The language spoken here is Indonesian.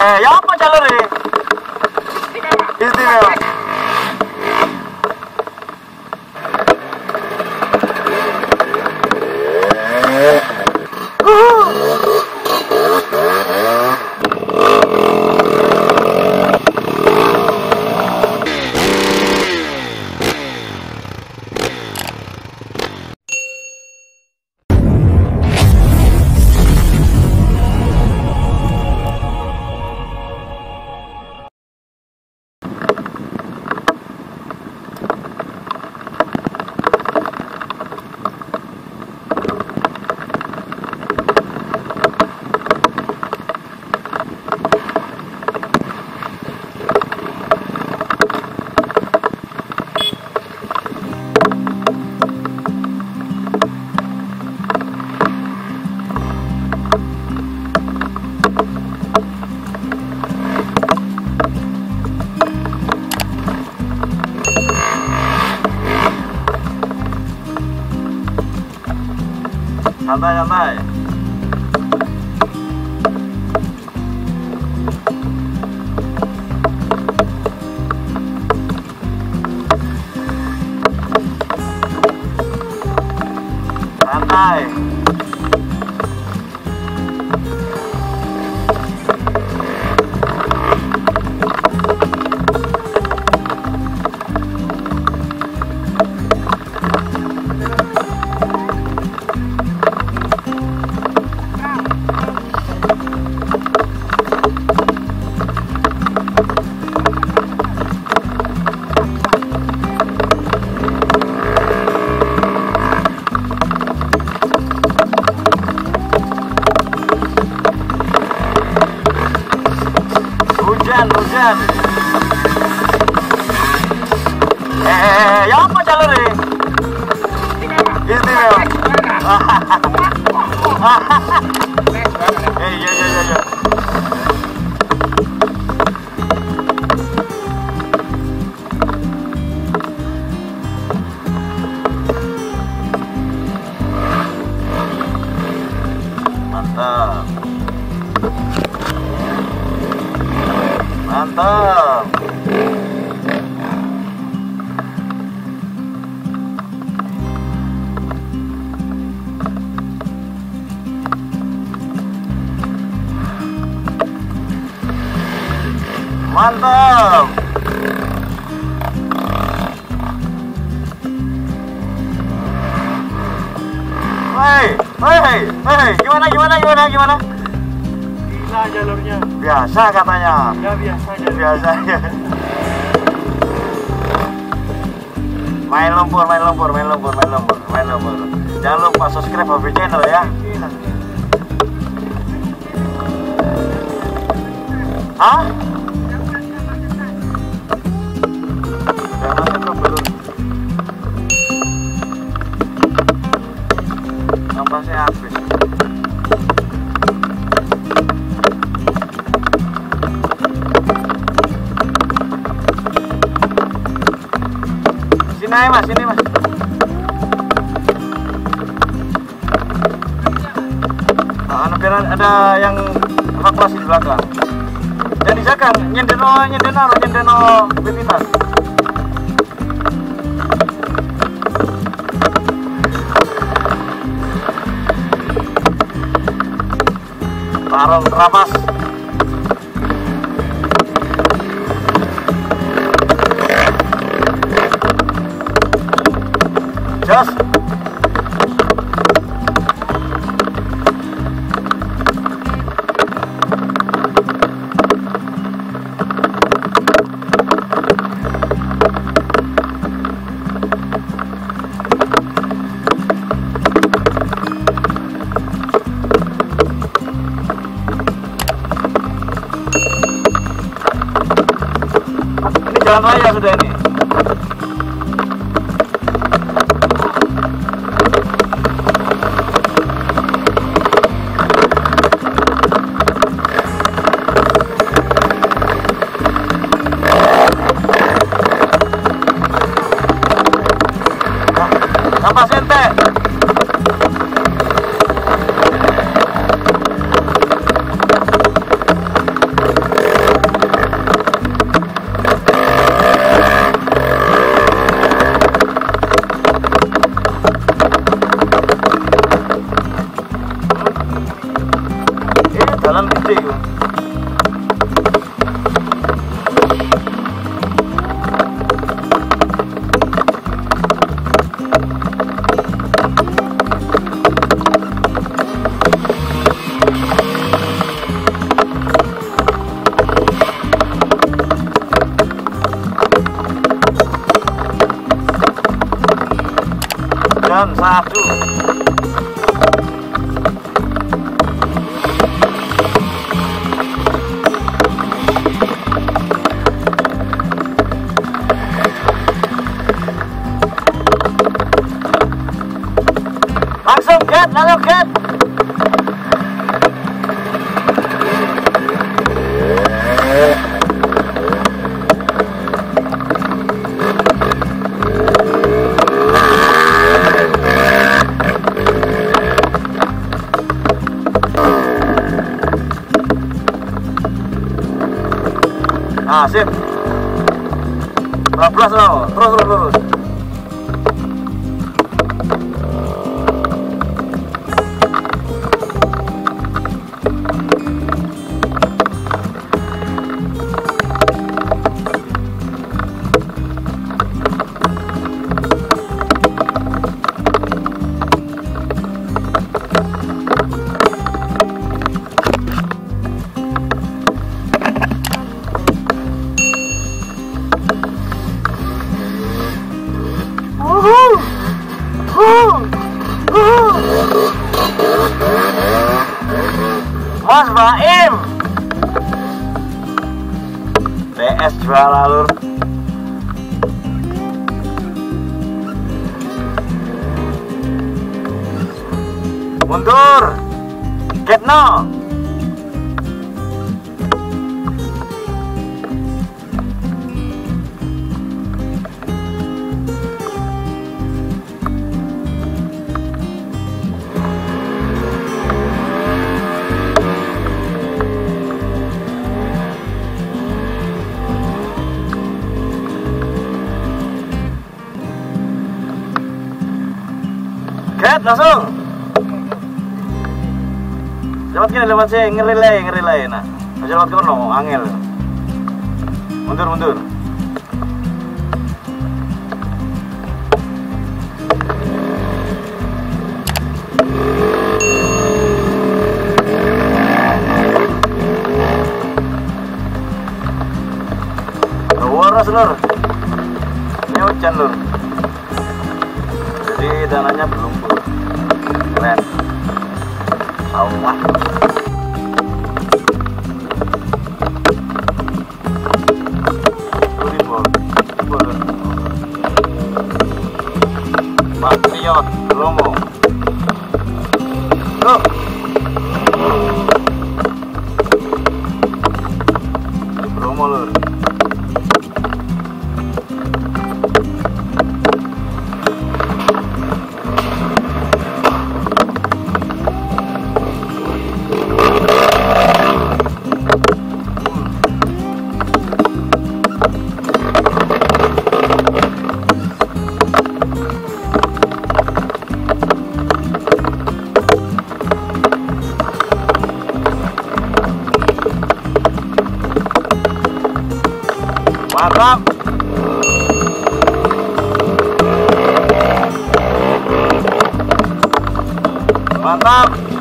Ya apa jalur ini? Istimewa. Santai-santai. Santai. Hujan. Ya apa jalur ini? Istimewa. Iya. Mantap. Mantap. Mantap. Hei, gimana? Gila jalurnya. Biasa katanya. Ya biasa ya. Main lumpur. Jangan lupa subscribe Hoby channel ya. Hah? Jangan belum. Nampaknya habis. Sini mas. Nah, biar ada yang evakuasi di belakang. Dan dijaga, nyendeno pimpinan. Tarung terapas. Jos. Ini jalan raya sudah ini. Apa sente? jalan gede itu. Dan satu. Langsung get, langsung get. Nah, sip. Terus loh, terus. Mas Baim PS Jalur mundur get no. Get langsung. Lewat sih ngerilai. Nah, aja lewat kono angel. Mundur. Luar lur. Ini hujan lur. Jadi dananya berlumpur. Keren. Sawah. Patriot Bromo. Tuh. Di Bromo lur. Mantap. Mantap.